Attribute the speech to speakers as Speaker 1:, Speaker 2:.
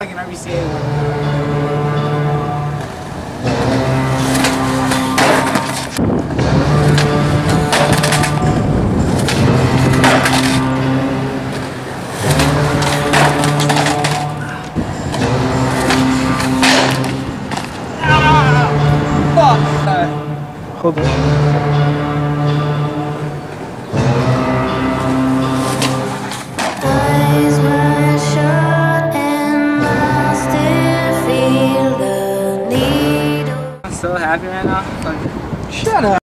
Speaker 1: like an RBCA one.
Speaker 2: Hold on.
Speaker 3: Eyes wide shut and I still feel the needle.
Speaker 1: I'm so happy right now.
Speaker 2: Shut up.